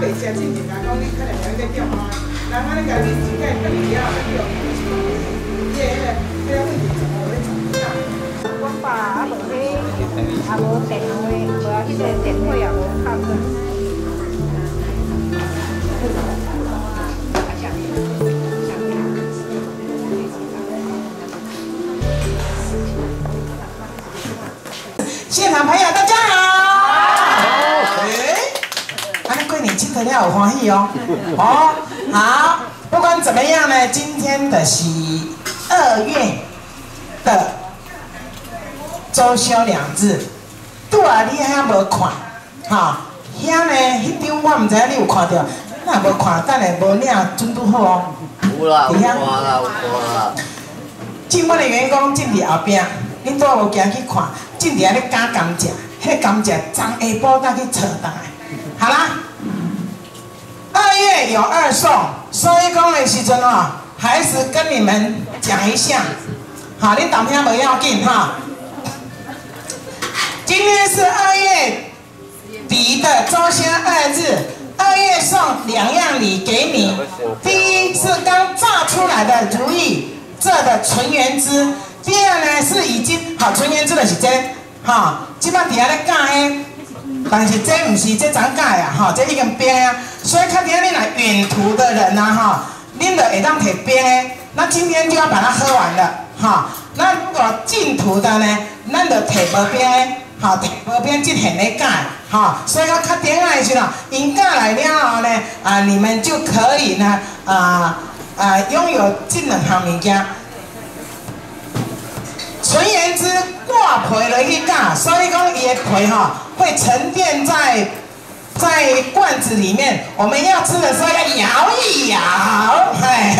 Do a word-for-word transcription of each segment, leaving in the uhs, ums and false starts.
袂食正正来讲，你可能有一个中啊，人安尼甲你真个更了了中，伊个迄个迄个问题怎么会怎么样？ 我爸啊无迄啊无电话，无啊迄个电话也无敲过。 现场朋友大家好，哎，安尼过年佚佗了有欢喜哦，哦，好，不管怎么样呢，今天的是二月的周休两日，拄啊你遐无看，哈，遐呢迄张我唔知你有看到，那无看，等下无领准拄好哦。 有啦，有看啦，有看啦。 进我的员工进伫后壁，恁都无行去看。 进伫咧加甘蔗，迄甘蔗昨下晡才去扯倒来。好啦，二月有二送，所以讲的时阵哦，还是跟你们讲一下，好，你当听无要紧哈。今天是二月底的周休二日，二月送两样礼给你。第一是刚榨出来的如意这的纯原汁。 第二呢是已经好纯原汁的是这，哈，即摆伫遐咧教诶，但是这唔是这怎教啊，哈，这已经编啊，所以看见你来远途的人呐，哈，恁就会当摕编诶，那今天就要把它喝完了，哈，那如果近途的呢，咱就摕无编诶，哈，摕无编即现咧教，哈，所以讲较点啊的时候，因教来了后呢，啊，你们就可以呢，啊啊，拥有这两项物件。 纯原汁挂皮落去教，所以讲伊的皮哈会沉淀在在罐子里面。我们要吃的时候要摇一摇，嘿，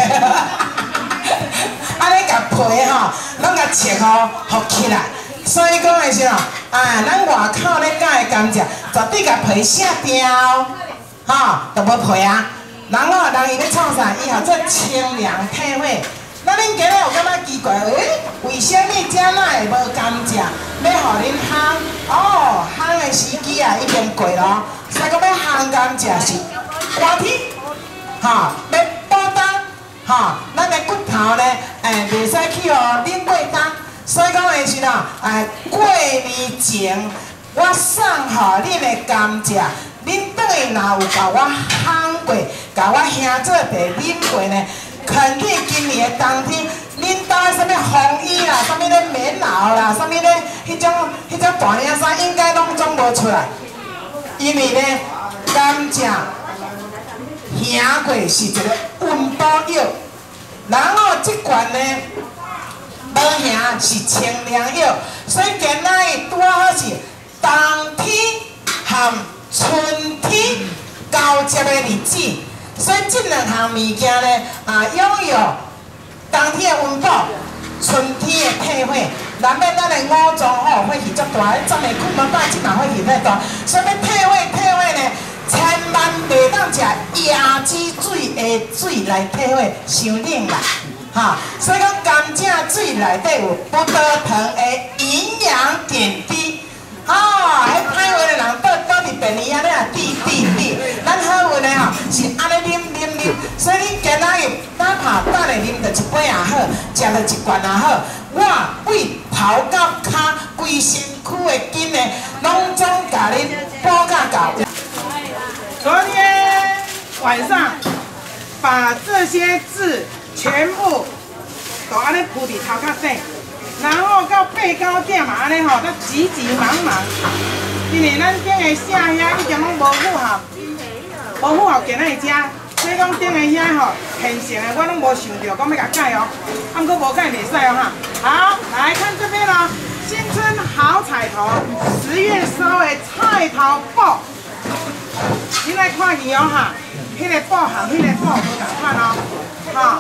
安尼甲皮哈，拢甲切好合起来。所以讲的是哦，啊，咱外口咧教的甘蔗，绝对甲皮卸掉，哈，就无皮啊。然后人伊咧创啥？伊吼做清凉退火。 那恁今日有感觉奇怪？诶，为什么遮哪会无甘蔗？要互恁烘？哦，烘的时机啊已经过咯。所以讲要烘甘蔗是寒天，哈，要补冬，哈，咱的骨头呢，诶，袂使去哦冷过冬。所以讲的是喏，诶，过年前我送互恁的甘蔗，恁倒去若有甲我烘过，甲我兄做茶啉过呢？ 肯定今年的冬天，恁家什么风衣啦，什么咧棉袄啦，什么咧迄种迄种大领衫，应该拢总无出来。因为咧，甘蔗行过是一个温补药，然后这款呢无行是清凉药，所以今仔日拄好是冬天和春天交接的日子。 所以这两项物件呢，啊，拥有冬天的温补，春天的退火。难免咱的五脏吼火气足大，咱的困门摆即嘛火气太大，所以要退火退火呢，千万袂当食椰子水的水来退火，伤冷啦，哈。所以讲甘蔗水内底有不得糖的营养点滴。 哦，迄歹运的人倒倒伫便利啊，你啊滴滴滴，咱好运的吼是安尼啉啉啉，所以你今仔日哪怕等下啉着一杯也好，食着一罐也好，我胃头到骹规身躯的筋呢，拢总甲恁补甲到。昨天晚上把这些字全部都安尼铺伫头壳顶。 然后到八九点嘛，安尼吼，才急急忙忙，因为咱顶个写遐已经拢无符合，无符合今仔日食，所以讲顶个遐吼现成的我拢无想到讲要甲改哦，啊，毋过无改袂使哦哈。好，来看这边咯，新春好彩头，十月收的菜头布，你来看伊哦哈，迄个布和迄个布无同款哦，哈。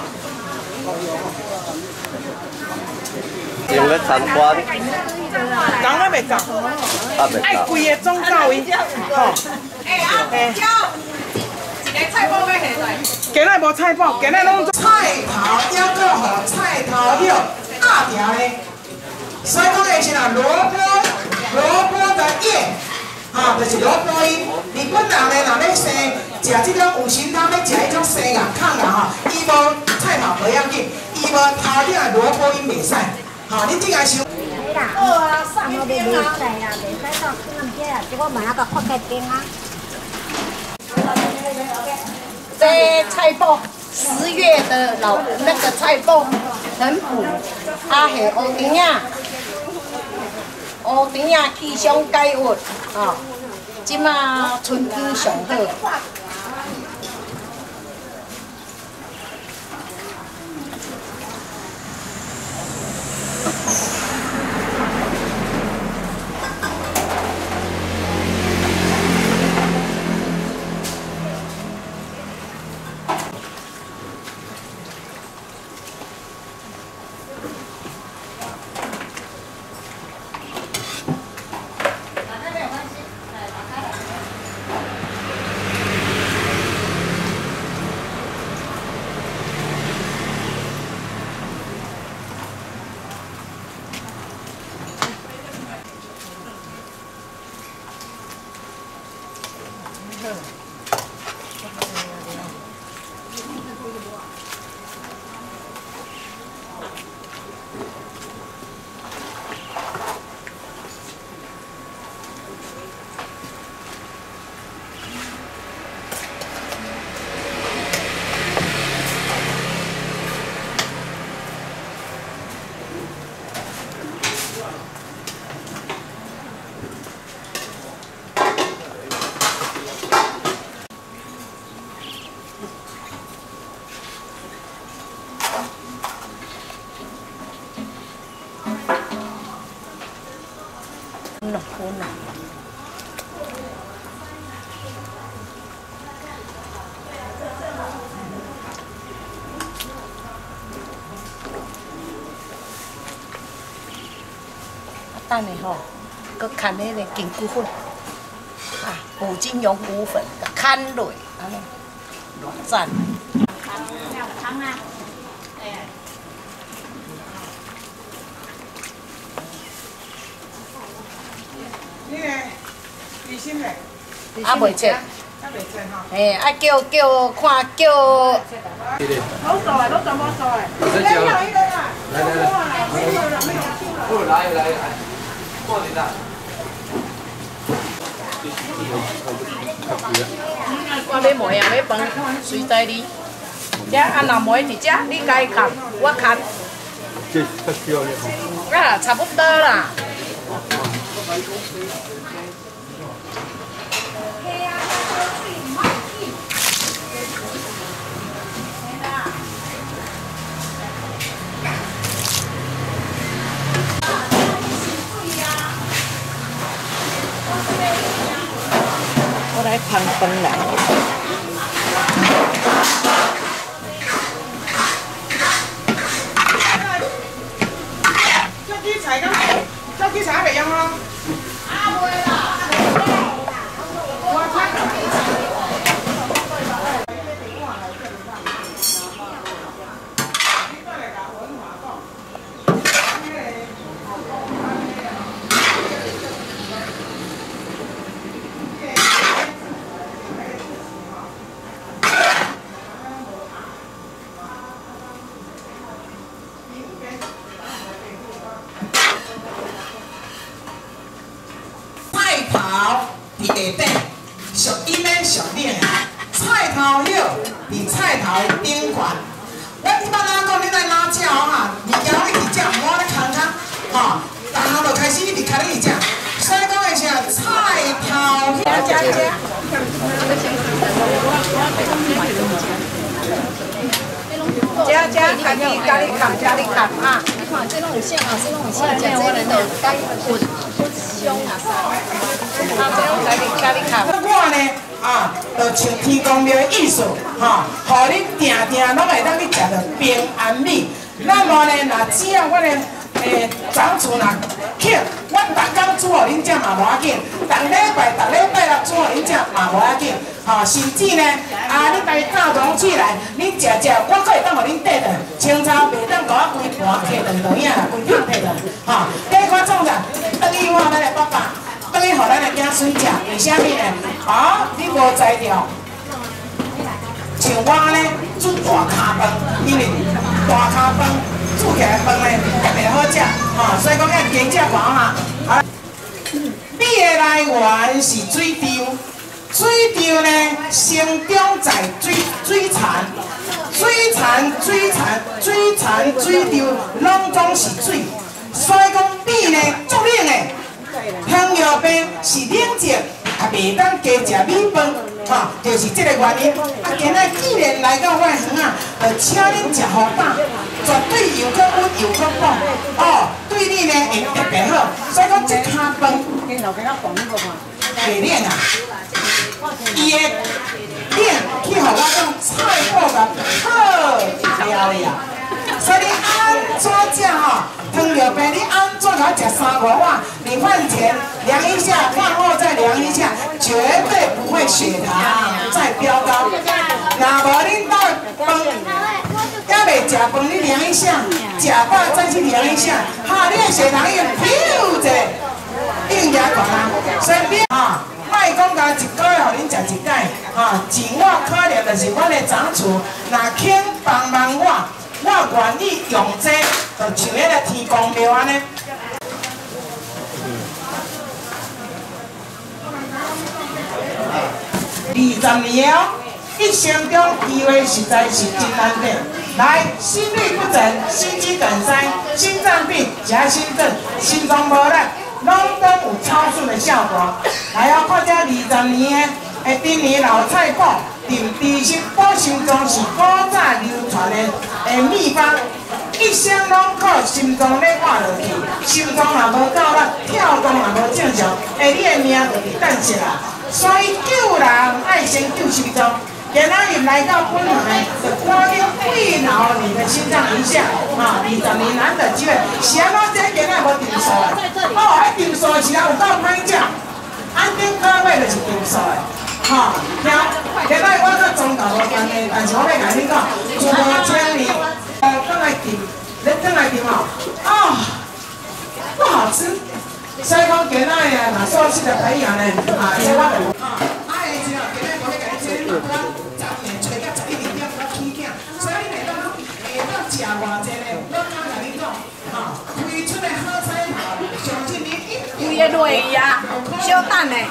用个参观， 讲我袂走，爱贵的总到位，吼。哎，一个菜脯要下来。今日无菜脯，今日拢菜头要个好菜头肉压条嘞。所以讲的是啦，萝卜萝卜的叶，啊，就是萝卜叶。日本人呢，若要生食即种有神通要食迄种生硬、抗硬吼，伊无菜头无要紧，伊无头顶的萝卜伊袂使。吼，你即个想。 好啊，上个袂袂使啦，袂使到去那边啊，结果买那个快开店啊。这菜脯，十月的老那个菜脯很补，啊系乌丁啊，乌丁啊气伤解郁啊，即马春天上好。了，昏了。啊，等下吼，搁砍迄个金菇粉，啊，五斤羊菇粉，搁砍落，安尼，偌赞。汤啊，哎。 你个李心嘞？ 啊，袂切。 啊，袂切吼。 嘿，啊叫叫看叫。 老熟的，老熟无熟的。来来来，来来来，好，来来来，过来啦。 我要糜啊，要饭，随在你。这啊，若糜伫遮，你家己砍，我砍。 这较少咧。 啊，差不多啦。 我来捧饭来。 这鸡菜敢？这鸡菜袂用哦。啊，袂啦。我伫下底，属阴的属冷的，菜头叶伫菜头顶悬。阮一般仔讲，你来拿食哦哈，物件你去食，毋好咧空空，吼，然后就开始一直开你去食。所以讲的是菜头叶。加加加。加加，家己家己砍，家己砍啊！ 你看这种有像啊，这种有像，这这人都该不不凶啊啥。 啊，这种家己家己砍。 我呢，啊，就像天公庙的意思，吼，互你定定拢会当去食到平安米。那么呢，若只要我的诶长厝若捡，我逐工煮互恁食嘛无要紧，逐礼拜逐礼拜六煮互恁食嘛无要紧。吼，甚至呢，啊，你家教堂起来，你食食，我可会当互恁缀顿，清炒袂当甲我规盘摕顿就影啦，规片摕顿，吼，计我创啥？等于我咱的爸爸，等于互咱的囝孙食，为虾米呢？啊，你无才调， 像我呢煮大咖饭，因为大咖饭煮起来饭呢特别好食，吼，所以讲要加食饱嘛。啊，米的来源是水稻，水稻呢生长在水水田，水田水田水田水稻拢总是水，所以讲米呢足冷的。 香药病是冷症，也袂当加食米饭，吼，就是这个原因。啊，今仔既然来到我的园啊，就请恁食好饱，绝对又搁温又搁饱，哦，对你呢会特别好。所以讲这卡饭，袂冷啊，伊的冷去互我种菜脯甲好料的啊。 所以你安怎食吼？糖尿病你安怎给它食三五碗？你饭前量一下，饭后再量一下，绝对不会血糖再飙高。那无恁到饭还未食饭，你量一下，食饱再去量一下，哈，你的血糖又飘者应牙管啊！所以你哈，莫讲甲一个月互恁食一摆，哈，自我可能就是阮的长处，若肯帮忙我。 我愿意用这，就像迄个天公庙安尼。二十年哦，一生中机会实在是真难得。来，心律不整、心肌梗塞、心脏病、夹心症、心脏无力，拢都有超顺的效果。来哦，看这二十年的，的珍妮老菜脯。 定知识保心脏是古早流传的的秘方，一生拢靠心脏咧活落去，心脏若无够力，跳动若无正常，诶，你的命就伫等息啦。所以救人爱先救心脏。今仔日来到本来，就赶紧慰劳你的心脏一下，啊，二十年难得机会，是安怎这今仔无定数的？哦，迄定数是啊有够歹食，安顶卡尾就是定数的。 吼，听，今摆我搁宗教无关系，但是我要甲恁讲，自无千年，呃，转来订，你转来订哦，啊，不好吃。所以讲今仔日若素食的朋友呢，啊，这我就啊，啊，的时候今仔无咧甲你做，你若讲十年找到十一二点我起囝，所以你下当下当食偌济呢，我敢甲你讲，吼，推出的好菜，相信你一定。 规个累呀，小等嘞。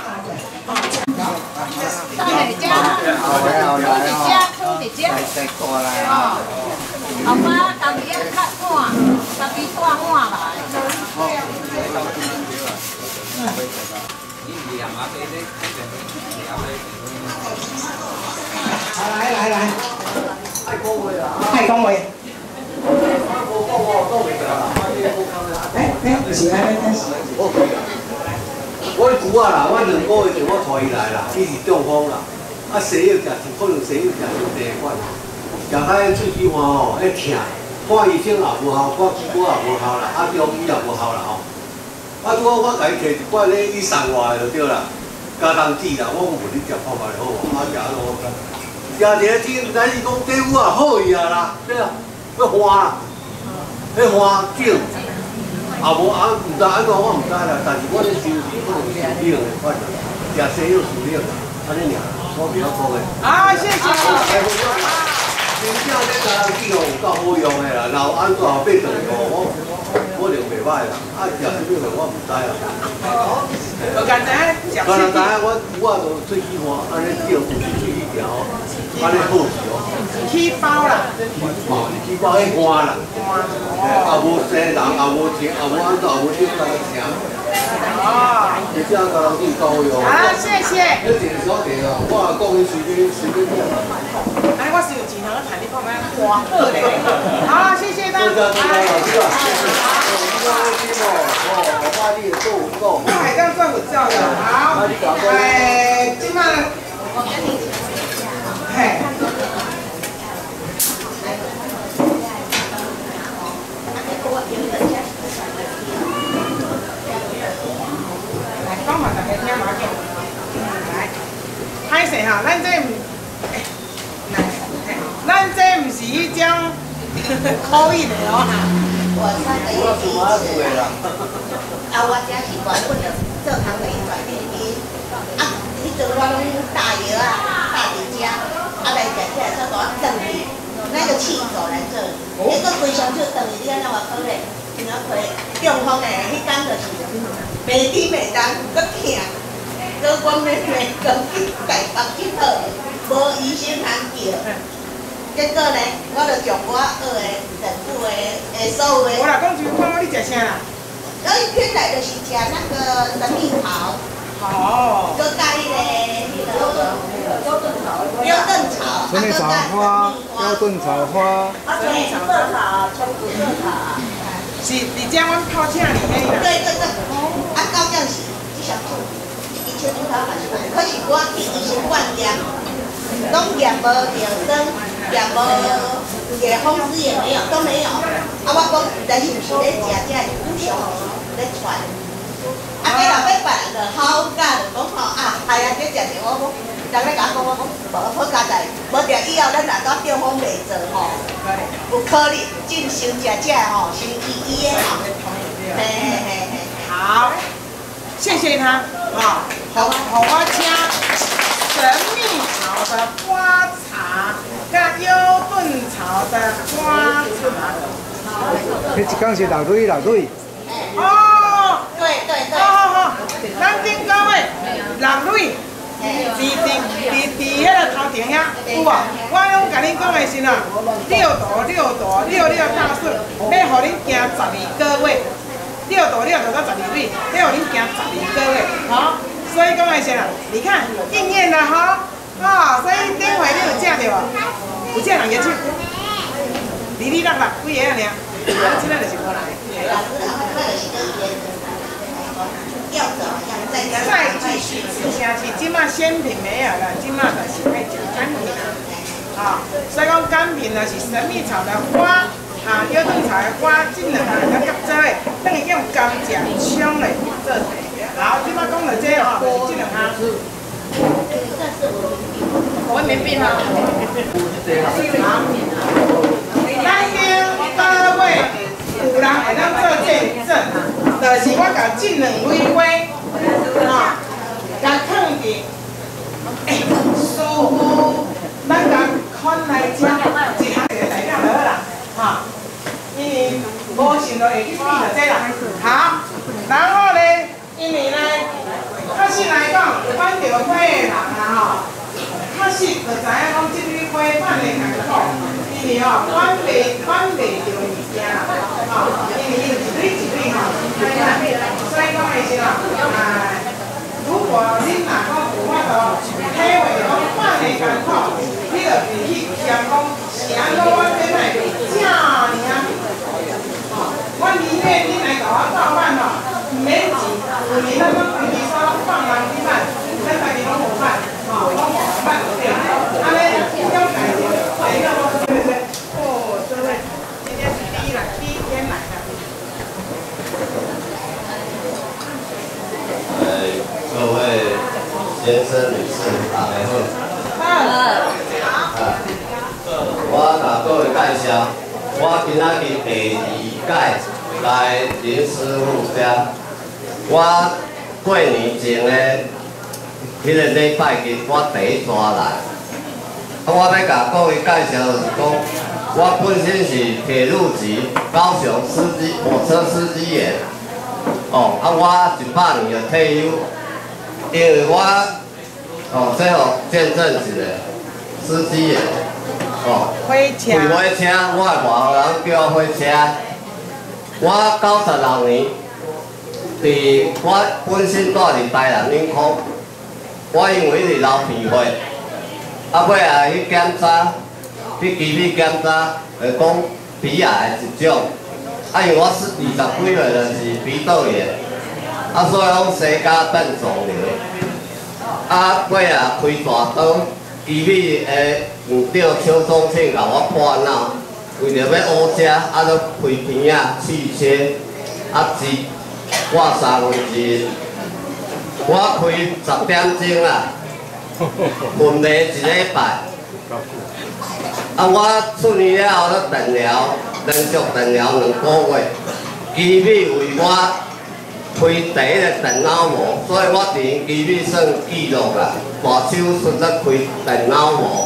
等下只，直只，放直只。哦，后摆家己要较碗，家己带碗来。 来来来，太恭维。哎哎，是安尼开始。 我舅啊啦，我两个月前我带伊来啦，伊是中风啦，啊西药食是可能西药食是第一款，食开喙齿花吼，迄疼，看医生也无效，看结果也无效啦，啊中医也无效啦吼。啊，拄好我甲伊摕一罐咧，伊送我的就对啦，加冬子啦，我讲无你食看卖好无，啊食安怎我讲，食一个天，但是讲底肤啊好伊啊啦，对啊，迄花，迄花茎。 也无啊，毋知安怎我毋知啦，但是我咧收治可能是病的款啦，食西药治疗啦，安尼尔，我比较讲的。 啊，谢谢。 真正咧加人子哦，有够好用的啦，然后安怎后变长哦，我可能袂歹啦，啊食什么的我毋知啦。 我刚才讲。 刚才知影我我就喙齿花，安尼叫有喙齿条，安尼好是哦。 起包啦。 哦，起包迄花啦。也无生人，也无钱，也无安怎，也无少甲人请。哦。你这样甲人子够用。 啊，谢谢。 你电视电啊，我讲你随便随便讲。 哎，我是有钱人，睇你讲咩花好咧。好，谢谢大家。 多谢多谢老师啊。哦，我把你做够。 我还当做有照的，好。哎，今晚。嘿。 讲嘛，大家听嘛嘅，来，歹势哈，咱这唔，来，咱这唔是迄种可以的哦哈。 我是马祖的啦。 啊，我这是原本就做工的转变机，啊，迄阵我拢打药啊，打伫遮， 啊来食起来差不多等于那个气走来这里，结果规箱就等于你看那外口嘞，然后佢中风诶，迄间就是袂甜袂当，搁疼，搁阮妹妹讲去解放去好，无医生通叫。结果呢，我就从我学诶全部诶诶所有诶。 我啦，讲句话，你食啥啦？ 我偏来就是食那个神秘桃。 哦。 搁加迄个迄个腰炖草，腰炖草， 神秘草花，腰炖草花。 啊，对，色草，青紫色草。 是，而且阮泡请你迄啦。 对对对。啊，到这是一小处，以前拄头还是，可是我去医生灌验，拢验无着灯。也无，也风湿也没有，都没有。啊，我讲，但是是咧食这有上咧传。啊，计老尾别人就好感，讲吼啊，哎呀，这食着我讲，人咧甲我讲，我讲无好佳在，无着以后咱若到中风袂做吼，有可能进行食这吼，是医医的吼。嘿嘿嘿嘿。 好，谢谢他啊，好，好我请神秘草的花茶。甲腰炖草的花茶， 迄一缸是六蕊六蕊。 哦，对对对。 好好好，咱顶讲的六蕊，伫伫伫伫迄个头前遐有无？我拢甲恁讲的是啦，六度六度六六大顺，要互恁行十二个月，六度六度到十二蕊，要互恁行十二个月，好，所以讲的是啦，你看应验了哈。哦，所以顶回你有食着无？有食人个手，哩哩落落几个尔，咱即个就是无人。再继续吃下去，即马鲜品没有了，即马就是爱食干品啊。啊，所以讲干品呢是神秘草的花，啊，腰炖草的花，这两个来夹做的，等于用甘蔗冲的做的。好，即马讲到这哦，就是这两项。我没病啊。咱边各位有人会当做见证，就是我甲这两位花，啊，甲放伫，诶，师傅，咱甲看来遮，一项个材料好啦，哈，因为无想到会去比着这啦，好，然后呢，因为呢，确实来讲，阮着花的人啊，吼。确实就知影讲，即蕊花办的艰苦，因为吼管袂管袂着物件啦，吼，因为伊一蕊一蕊吼，所以讲的是吼，啊，如果恁若讲有法度体会讲办的艰苦，你着是去想讲是安怎我这摆正尔，吼，我宁愿恁来甲我照办吼，毋免钱，有年咱讲规支所放人去办，咱家己拢无办。哦，拢无办对，安尼了解着，对个无对不对？哦，这位今天是第一来，第一天来的。 呃，各位先生、女士，大家好。好。我甲各位介绍，我今仔日第二届来林师傅家，我过年前咧。迄个礼拜日，我第一抓来，啊，我要甲各位介绍就是讲，我本身是铁路局高雄司机火车司机员，哦，啊，我一百年就退休，因为我哦，最后见证一个司机员，哦， 火车， 开火车，我的外号人叫我火车，我九十六年，伫我本身住伫台南领空。我因为是流鼻血，啊尾啊去检查，去机器检查，会讲鼻癌一种，啊因为我是二十几岁就是鼻窦炎，啊所以讲生甲变肿瘤，啊尾啊开大刀，机器诶院长邱宗庆甲我破脑，为着要乌车，啊都开片仔去切，啊治我三分之。我开十点钟啦，分袂一礼拜。啊，我出院了后，咧电疗，连续电疗两个月，机器为我开第一个电脑膜，所以我伫机器算记录啦。大手出咧开电脑膜，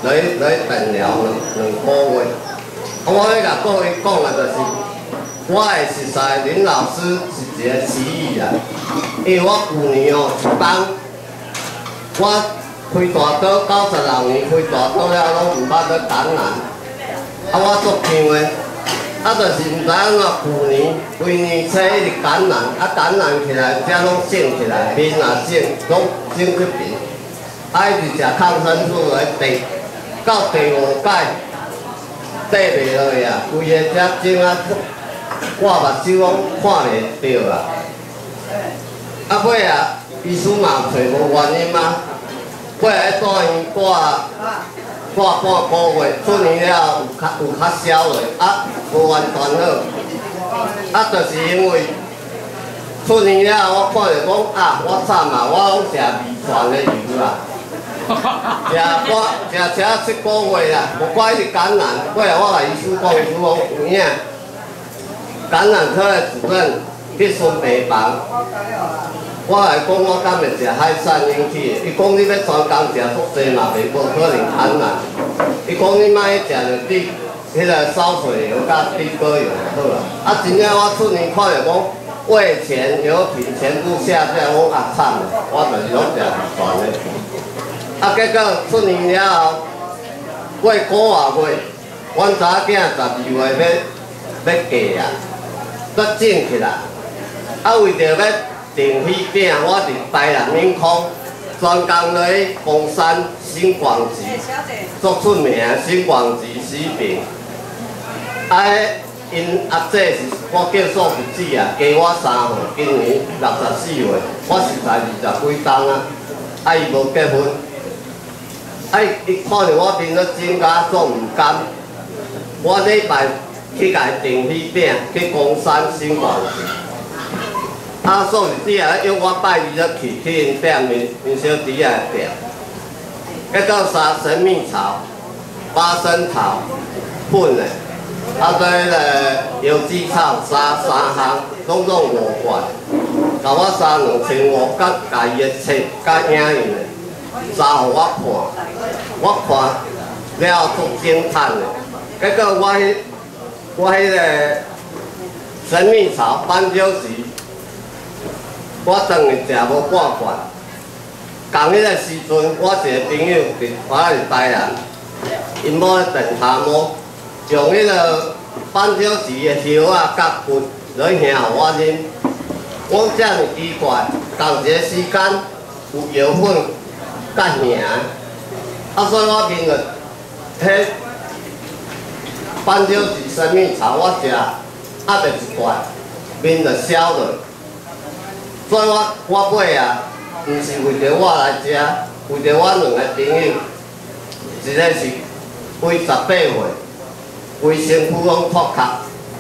来来诊疗两两个月。我要甲各位讲的就是，我会实在林老师是一个奇异人，因为我旧年哦一班，我开大刀九十六年开大刀了，拢毋捌咧感染，啊我足惊的。 啊，就是毋知安怎，旧年规年初一直感染，啊感染起来，遮拢肿起来，面也肿，拢肿去面。啊，一直食抗生素来滴，到第五届，滴袂落去啊，规个遮肿啊，我目睭拢看袂着啦。啊尾啊，医生嘛找无原因啊，尾啊住院挂。 挂半个月，出年了有较有较消落，啊无完全好，啊就是因为出年了，我看着讲啊，我惨啊，我拢食微传的油啦，食我食食七个月啦，无怪一直感染，过来我甲医生讲，医生讲有影，感染科的主任去巡病房。 我来讲，我敢会食海产引起的。伊讲你要专工食足济嘛，袂无可能感染。伊讲你莫食着滴迄个烧水油甲滴膏油就好啦。啊，真正我出年看着讲胃前油品全部下降，我啊惨了，我就是拢食全的。啊，结果出年了后，过九外月，阮查囝十二月要要嫁啊，搁整起来，啊为着要。 订喜饼，我伫台南永康专工落去凤山新光寺，足出名新光寺喜饼。啊，因阿姐是我叫数一姊啊，加我三岁，今年六十四岁，我实在二十几冬啊，啊伊无结婚，啊伊看着我面都真假总毋甘，我礼拜去甲伊订喜饼，去凤山新光寺。 啊，数日子啊，约我拜二才去去因店面面小弟仔店，结果三神秘草、花生草粉的，啊，对迄个油脂草三三项，总总五罐，甲我三两千五，甲家己的册甲影印的，三互我看，我看了足惊叹的，结果我迄我迄个神秘草斑鸠时。 我当日食无半罐，共迄个时阵，我一个朋友伫我伫台南，因某咧电塔某用迄个斑鸠子的叶啊甲骨来兄互我啉。我遮尔奇怪，同一个时间有药粉甲兄，啊所以我面着迄斑鸠子生命草我食，啊着一罐，面着消落。 所以我我买啊，毋是为着我来食，为着我两个朋友，一个是规十八岁，规身躯拢脱壳，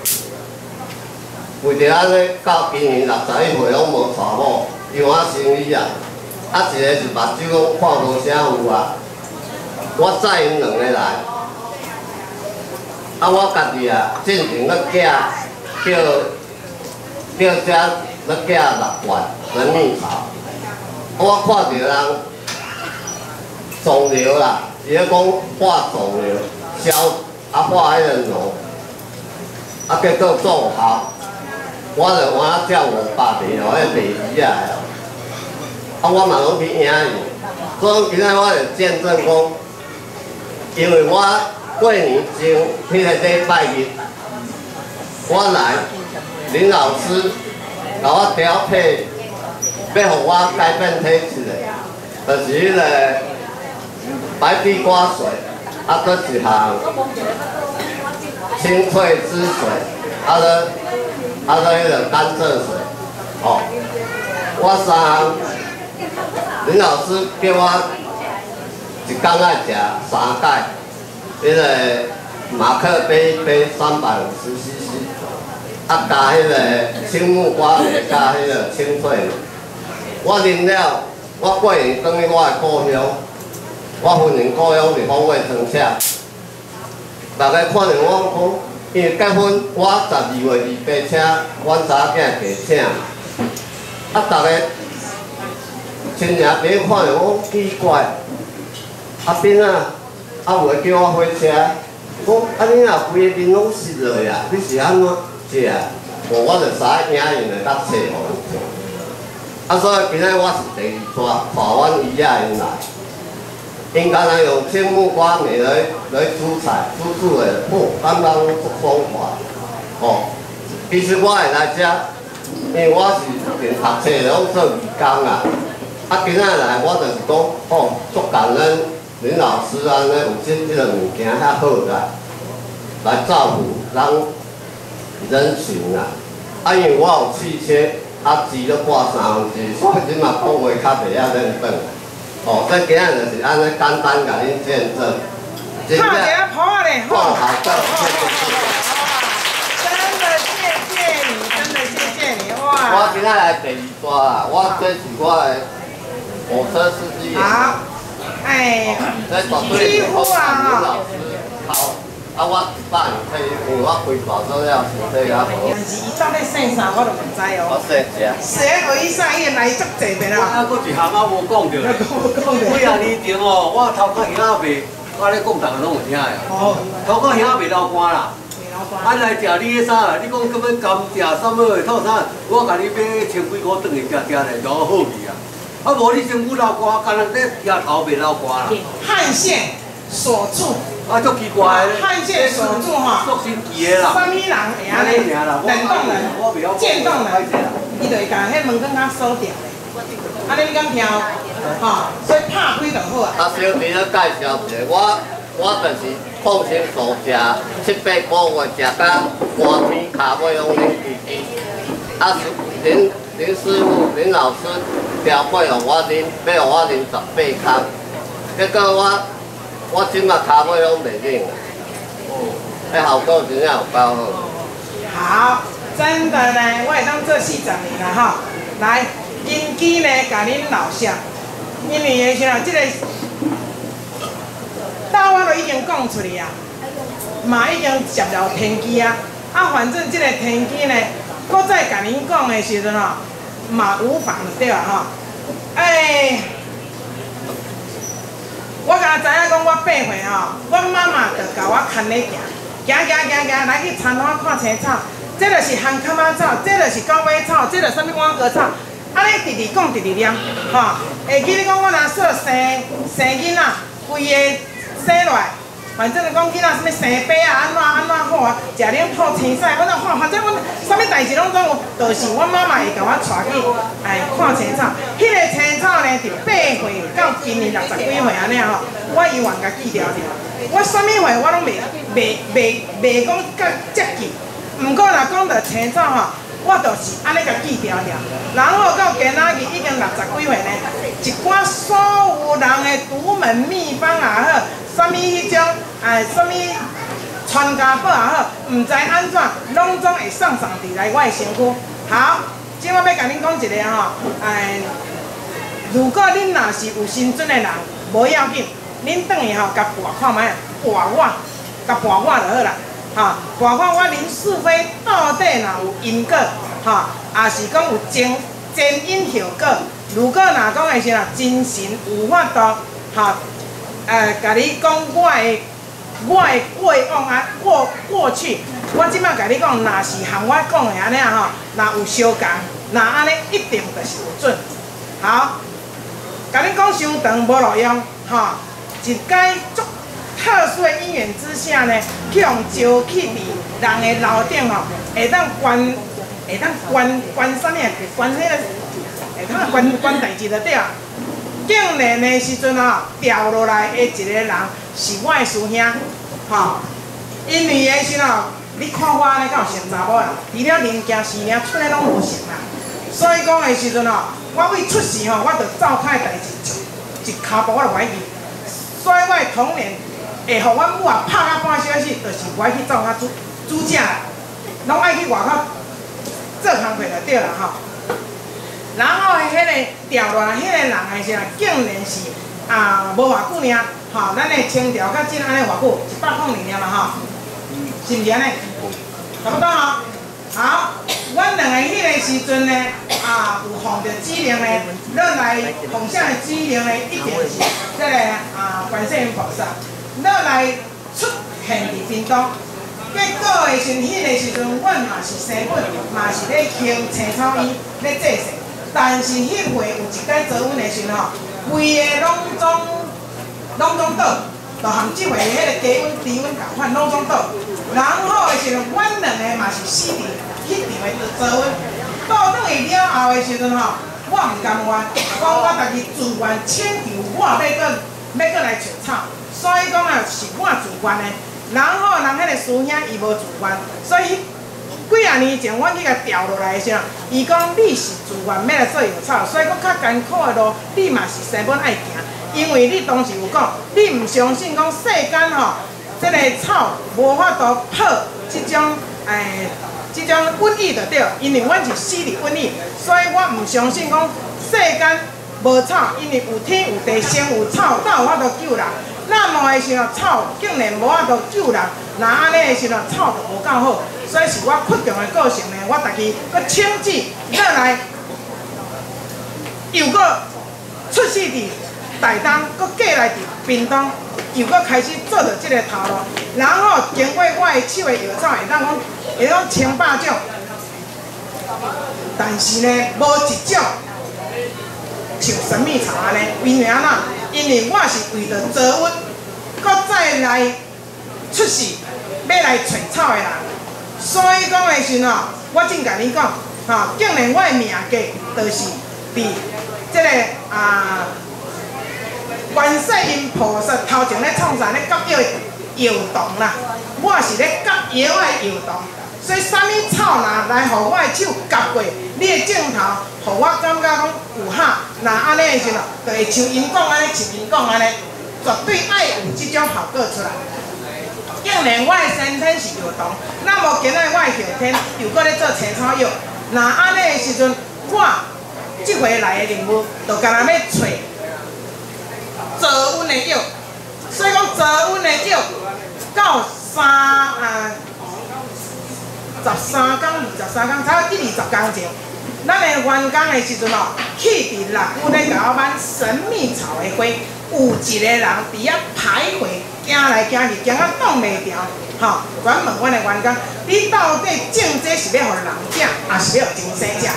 为着安尼到今年六十一岁拢无娶某，因为我生理啊，啊一个是目睭拢看无啥有啊，我载因两个来，啊我家己啊进前咧寄叫叫遮。 要寄六罐神秘草，我看到人肿瘤啦，伊咧讲化肿瘤，消啊化迄个脓，啊结果做效，我就我叫五百milli哦，迄第二啊，啊我嘛拢去影伊，所以今仔我就见证讲，因为我过年前迄个礼拜日，我来林老师。 甲我调配，要互我改变体质的，就是迄个白地瓜水，啊，搁一项清脆汁水，啊，搁啊，搁迄个甘蔗水，哦，我三项，林老师叫我一工爱食三盖，迄个马克杯杯三百五十 C C。 啊，加迄个青木瓜味，加迄个清脆。我啉了，我过年转去我的故乡，我婚姻故乡是方位庄车。大家看着我讲，因为结婚，我十二月二八请阮查囝家请。啊，大家亲戚朋友看着我奇怪，啊边啊， 啊袂叫我火车。讲啊你若规个面拢湿落啊，你是安怎食？无我就使影用来搭册互伊。啊，所以今仔我是第二撮带阮姨仔因来，因敢若用青木瓜米来来煮菜，煮煮的哦，刚刚足爽快。哦，其实我会来遮，因为我是连读册拢做义工啊。啊，今仔来我就是讲，哦，足感恩林老师安尼有即即个物件遐好来，来照顾咱人群啊。啊，因为我有汽车。啊，治了半三分之，所以即嘛讲话较袂晓认真。哦，所以今日就是安尼简单甲恁见证。 泡一下泡咧， 好，好，好， 真的谢谢你，真的谢谢你哇！ 我今仔来第二段啊，我这是我的火车司机。 好，哎，几乎啊哈。 好。啊，我一百可以，因为我规划做了身体较好。 但是伊到底姓啥，我都唔知哦。 我姓啥？ 姓何以啥？伊来足济遍啦。 啊，搁一项啊无讲着咧。几啊年前哦，我头壳兄仔袂，我咧讲逐个拢有听的。哦。头壳兄仔袂流汗啦。袂流汗。啊来食你迄啥？你讲咁要甘蔗什么的套啥？我甲你买千几箍转去食食咧，就好味啊。啊无你身躯流汗，干那咧额头袂流汗啦。 汗腺锁住。 啊，足奇怪的， 汗腺锁住哈， 足神奇的啦。 什么人会安尼？冷冻人、渐冻人，伊就会甲迄门窗较锁掉咧。安尼你敢听？吼，所以拍开就好啊。 啊，小弟咧介绍一下，我我就是放心素食，七八个月食到寒天骹尾拢零滴滴。啊，林林师傅、林老师调配互我啉，要互我啉十八空，结果我。我即马骹尾拢袂冷啊，迄效果真正有够好。 好，真的呢，我会当做四十年啦吼。来，金鸡呢，甲恁老乡，因为个啥，即个答案都已经讲出去啊，嘛已经接了天机啊。啊，反正即个天机呢，搁再甲恁讲的时阵吼，嘛无妨就对啊吼。哎。我敢知影讲，我八岁吼，我妈妈就甲我牵咧行，行行行行来去田湾看青草，这就是香卡仔草，这就是高尾草，这就是什么碗格草，安尼直直讲直直念，吼。会记你讲我若说生生囡仔，规个生落来，反正就讲囡仔什么生爸啊，安怎安怎好啊，食了吐青菜，我就看，反正我啥物代志拢总有，就是我妈妈会甲我带去哎看青草。迄个青草呢，伫八岁到今年六十几岁安尼吼，我永远甲记牢着。我啥物岁我拢袂袂袂袂讲甲接记，毋过若讲到青草吼，我就是安尼甲记牢着。然后到今仔日已经六十几岁呢，一寡所有人的独门秘方也好，啥物迄种哎啥物传家宝也好，毋知安怎，拢总会送上伫来我的身躯。好，即我要甲恁讲一个吼，哎。如果恁若是有身准的人，无要紧，恁转去吼，甲跋看卖，跋我，甲跋我就好啦。哈，跋看我林是非到底若有因果，哈，也是讲有前前因后果。如果若讲的是啦，真神有法度，哈，呃，甲你讲我的我的过往啊，过过去，我即摆甲你讲，若是含我讲的安尼啊吼，若有相共，那安尼一定就是有准。好。甲恁讲伤长无路用，吼，一解足特殊的因缘之下呢，去用招去伫人的楼顶吼，会当关，会当关关啥物啊？关迄个，会当关关代志就对啊。竟然的时阵吼，掉落来的一个人是我的师兄，吼，因为的时候，你看我安尼，敢有像查某人？除了零件四领出来拢无像啦。所以讲的时阵吼，我为出事吼，我着走开代志，一一骹步我就袂去。所以我的童年会互阮母啊拍到半小时，就是袂去走较煮煮食啦，拢爱去外口做工课就对啦吼。然后迄个掉落来迄个人的时候，竟然是啊无偌久尔，吼，咱的清朝较真安尼偌久，一百零二年嘛吼，是毋是安尼？差不多吼。好，阮两个迄个时阵呢，啊，有奉着指令呢，咱来奉上的指令呢，一定是这个啊，观世音菩萨。 落来出现伫屏东。结果的时，迄个时阵，阮嘛是生本，嘛是咧兴青草医咧做事。但是迄回有一摆做阮的时吼，规个拢总拢总倒，就含即回迄个低温、低温共款拢总倒。然后的时阵，阮两个嘛是死伫迄场的做阮。倒转去了后的时阵吼，我毋甘愿，讲我家己自愿请求，我要搁要搁来找草，所以讲啊是我自愿的。然后人迄个师兄伊无自愿，所以几啊年前阮去甲调落来的时候，伊讲你是自愿要来做药草，所以讲较艰苦的路，你嘛是生本爱行，因为你当时有讲，你毋相信讲世间吼，即个草无法度破即种诶。即种瘟疫就对，因为阮是死伫瘟疫，所以我毋相信讲世间无草，因为有天有地，先有草，才有法度救人。那么的时候，草竟然无法度救人，那安尼的时候，草就无够好，所以是我屈强的个性呢。我家己搁请旨落来，又搁出世伫台东，搁过来伫屏东。又搁开始做着即个头路，然后经过我的手的药草，会当讲会当千百种，但是呢，无一种像神秘草安尼。因为安怎？因为我是为着做阮，搁再来出世，要来找草的人，所以讲的时候，我正甲你讲，吼，竟然我的命格就是伫即个啊。观世音菩萨头前咧创啥咧夹药药童啦，我是咧夹药的药童，所以啥物草若来，互我的手夹过，你的镜头，互我感觉讲有哈，那安尼的时候，就会像因讲安尼，像因讲安尼，绝对爱有即种效果出来。竟然我的先天是药童，那么今仔我的后天又搁咧做青草药，那安尼的时阵，我即回来的任务，就干那要找。做阮的药，所以讲做阮的药到三啊十三天、二十三天，差不多第二十天前，咱的员工的时阵哦，去伫六府咧甲我买神秘草的花，有一个人伫遐徘徊，行来行去，行到挡袂牢，吼，专问阮的员工，你到底种这是要互人食，还是要精生食？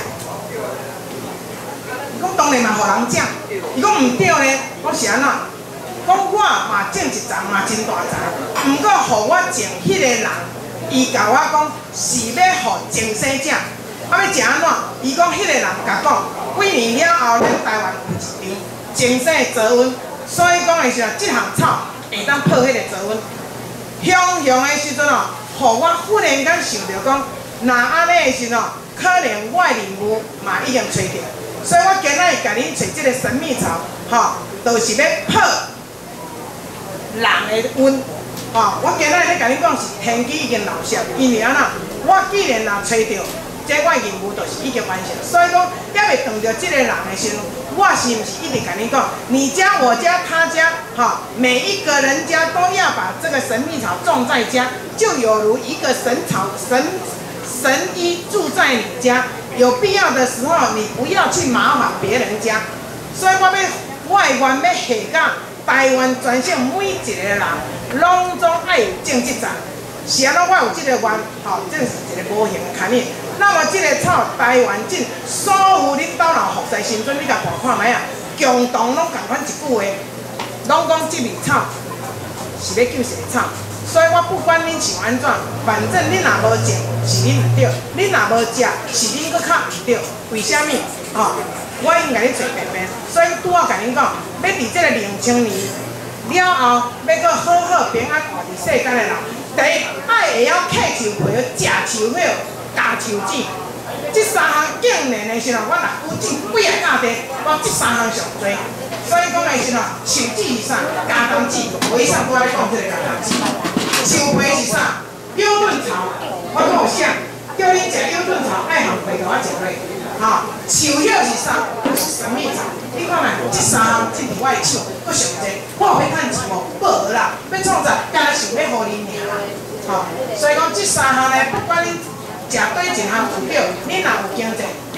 伊讲当然嘛，互人食。伊讲毋对呢，我是安怎？讲我嘛种一丛嘛真大丛，毋过互我种迄个人，伊甲我讲是要互精生食。啊，要食安怎？伊讲迄个人甲讲，几年了后，咱台湾有一场精生的早瘟，所以讲的时候，即项草会当破迄个早瘟。雄雄的时阵哦，互我忽然间想到讲，若安尼的时候，可能我的任务嘛已经找到。所以我今仔日甲恁找即个神秘草，吼，就是要破人的瘟，吼。我今仔日咧甲恁讲是天机已经落实，因为安怎？我既然若找到，这我任务就是已经完成。所以讲，还未碰到即个人的时候，我是毋是一直甲恁讲，你家、我家、他家，哈，每一个人家都要把这个神秘草种在家，就有如一个神草神神医住在你家。有必要的时候，你不要去麻烦别人家。所以我要我的愿要下甲台湾全省每一个人，拢总爱有种即丛。是安怎？我有即个愿，吼，这是一个无形的概念。那么即个草，台湾种，所有恁兜若服侍时阵，你甲看看卖啊，共同拢共款一句话，拢讲即味草是要救世的草。所以我不管恁想安怎，反正恁若无种是恁唔对，恁若无食是恁搁较唔对。为虾米？吼、哦，我已经甲你做便便，所以拄好甲恁讲，要伫即个两千年了后，要搁好好平安活伫世间的人，第一爱会晓摕树皮、食树叶、加树籽，即三项竟然的时候，我若有种几个家庭，我即三项上多。所以讲的时候，树籽是啥？加冬籽，我以上都爱讲即个加冬籽。树皮是啥？腰盾草，我都有写，叫你食腰盾草，爱含皮甲我食落。吼，树叶是啥？是神秘草。你看卖，即三项即伫我的手，搁上济，我有要趁钱无？无啦，要创啥？干想要互你尔啦。吼，所以讲即三项呢，不管你食对一项有对，你若有经济，你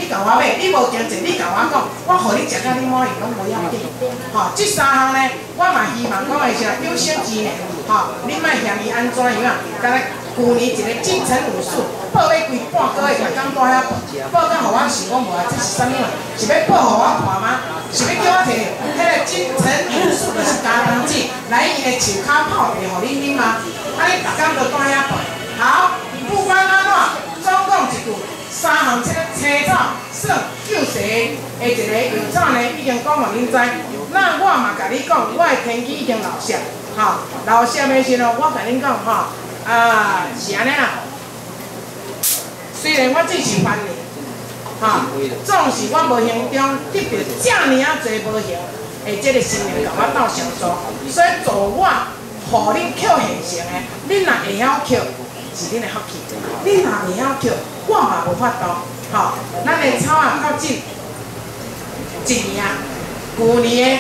你甲我买，你无经济，你甲我讲，我互你食到你满意拢无要紧。吼，即三项呢，我嘛希望讲的是有生之年，吼，你莫嫌伊安怎样啊？敢若旧年一个金城武术，报要规半个月，才刚住遐报，报到互我想讲无啊，这是啥物啊？是要报互我看吗？是要叫我摕迄个金城武术就是加糖剂来伊的树骹泡茶互你啉吗？啊，你逐工都住遐泡。好，不管安怎，总讲一句。三项青青草算救世的一个药草呢，已经讲互恁知。那我嘛甲你讲，我的天机已经落下，吼，落下的时候，我甲恁讲，吼，啊是安尼啦。虽然我只是番人，吼，总是我无形中得到遮尔啊侪无形的这个心灵甲我斗相助，所以做我，互恁捡现成的，恁若会晓捡。是恁的福气，恁若袂晓捡，我嘛无法度。吼，咱的草啊，到即一年，旧年的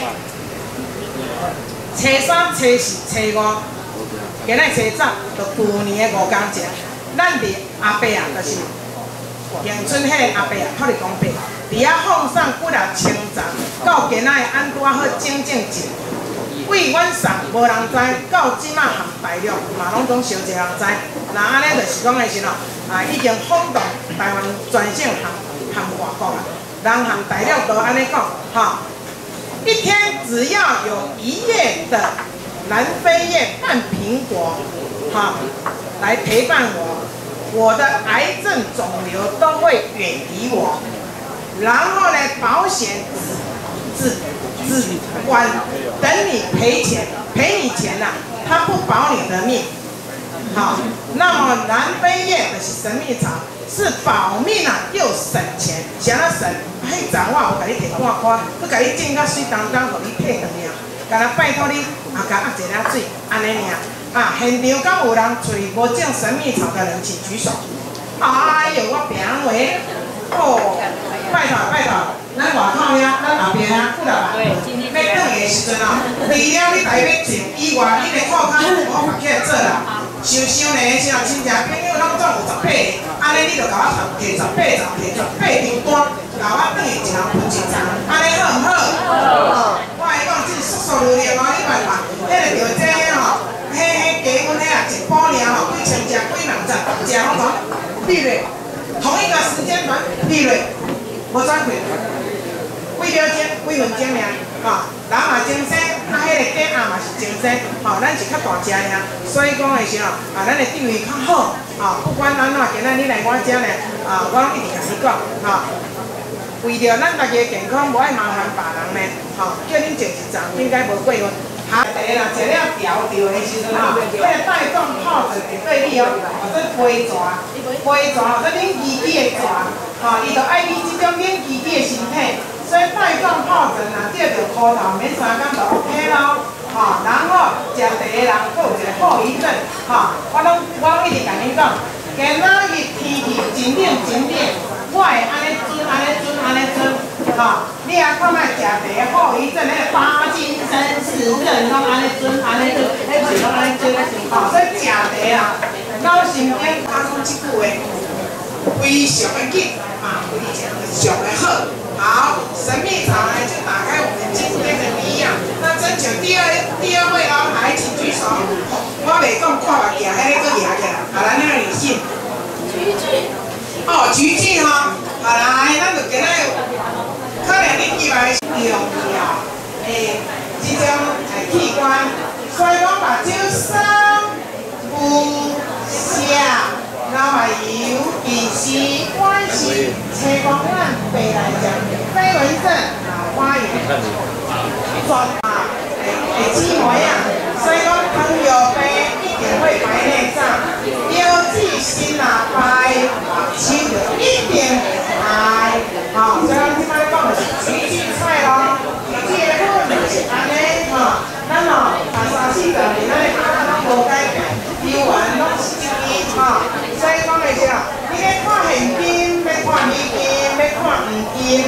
初三、初四、初五，今仔初十，就旧年的五工节。咱伫阿伯啊，就是迎春迄个阿伯啊，托你讲白，伫遐放送几啊千张，到今仔的安拄啊好整整一。为阮送无人知，到即马含大陆嘛拢总小一个人知。那安尼就是讲的时候，啊已经轰动台湾全省含含外国啊，人含大陆都安尼讲，哈，一天只要有一叶的南非叶半苹果，哈，来陪伴我，我的癌症肿瘤都会远离我。然后呢，保险只只。只管等你赔钱，赔你钱呐、啊，他不保你的命。好，那么南非叶就是神秘草，是保命啊，又省钱。想要省，迄阵我有甲你摕半块，佮甲你整甲水当当，互你退回尔。干那拜托你，啊，甲压一粒水，安尼尔。啊，现场敢有人嘴无种神秘草的人，请举手。哎呦，我平为，哦，拜托拜托。咱外口遐，咱后壁遐，几六万，要转的时阵哦，除了你台要进以外，你的裤脚我发起来做啦。想想咧，像亲戚朋友拢总有十八个，安尼你就甲我摕摕十八张，摕十八张单，甲我转去一人分一张，安尼好唔好？好。我来讲，真速速如流哦，你别看，迄个着这吼，迄迄加阮迄啊一包尔吼，几千只、几万只，食拢讲利润，同一个时间段利润无转过。几秒钟、几分钟尔，吼，人嘛精神，啊，迄个鸡鸭嘛是精神，吼，咱是较大只尔，所以讲的时候，啊，咱的地位较好，啊，不管安怎，今仔你来我遮呢，啊，我拢一直甲你讲，吼，为着咱家己的健康，无爱麻烦别人呢，吼，叫恁坐一站，应该无过问。下第个啦，坐了调调的时阵吼，迄个带状疱疹会对你哦，或者飞蛇，飞蛇或者恁自己的蛇，吼，伊就爱你即种恁自己的身体。所以带状疱疹啊，接着箍头免三工就 OK 咯，吼。然后食茶的人，佫有一个后遗症，吼。我拢我拢一直甲恁讲，今仔日天气真冷真冷，我会安尼准安尼准安尼准，吼。你啊看卖食茶的后遗症，迄个帕金森氏症，拢安尼准安尼准，迄是拢安尼准，吼。所以食茶啊，脑神经讲讲即句话，非常的紧，啊，非常的好。好，神秘草呢就打开我们今天的第一样。那征求第二第二位哦，来，请举手。我袂讲看目镜，迄个佫举起来。好来，那个女性。菊苣。哦，菊苣哈、哦。好来，咱就今仔可能你以为重要诶，即种诶器官，所以讲目睭三不下。那么尤其是关系青光眼白来讲，飞蚊症、老花眼、转啊，诶诶肌膜样，所以讲糖尿病一定会白内障，标记性啊白，手就一定白，好，所以咱即摆讲的是菊苣菜咯，菊苣的粉就是安尼吼，咱哦啊三四十年咱的阿妈拢无改变，油丸拢是一支吼。所以讲的是啊，你要看现金，要看美金，要看黄金。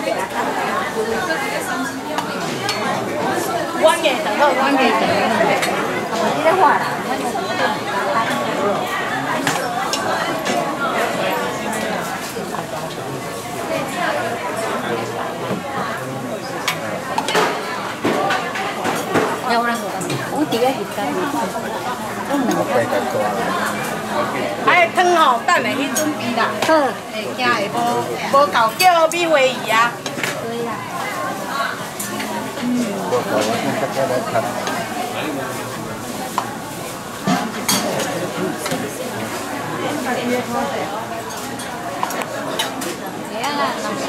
阮嘅就好，阮嘅就好。你咧画啦？ 有啦，我伫个日间，我两个。 哎，汤吼，等下去准备啦。 好。 会惊会无无够叫米花鱼啊。 对啦。来啦，老师。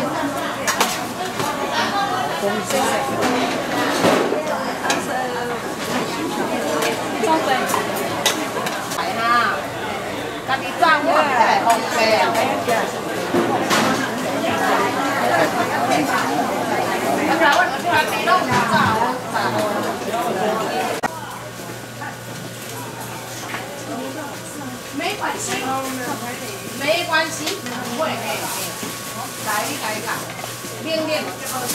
中杯。来哈，家己抓我来烘焙。没关系，没关系，不会嘿。来，你来看，练练就好。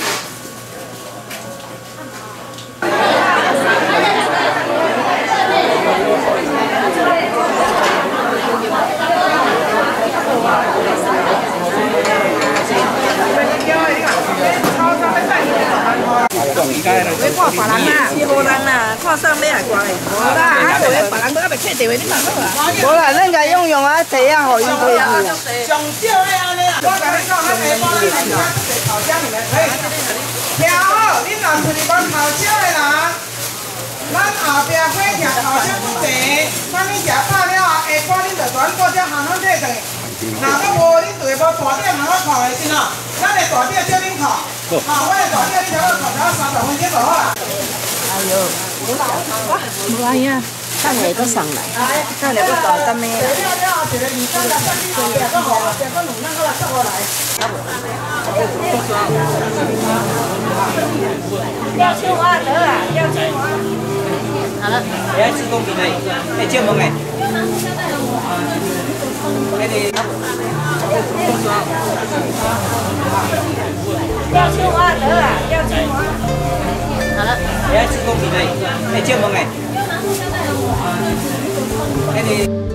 你看别人啦，是无人啦，看上尾还怪，无啦，啊，有诶，别人都还袂客电话，你嘛好啊。无啦，咱家用用啊，这样互伊可以去啊。 上少的安尼啊，我甲你讲，咱下晡你来听这头家里面可以听好，你若是讲头少的人，咱后壁火屉头少不济，等你食饱了后，下晡恁就转过只行行体转。若阁无，恁就会无大点通我看的，真哦。咱的大点叫恁看，好，我的大点你听我看，才三十分钟就好啦。 哎呦，无哎呀，等下搁上来，等下搁大等咩啦？ 要青蛙得啊，要青蛙。 好了， 你爱吃公平的，哎，借问哎，哎你， 要青蛙得啊，要青蛙。 好了， 你爱吃公平的，哎，借问哎，哎你。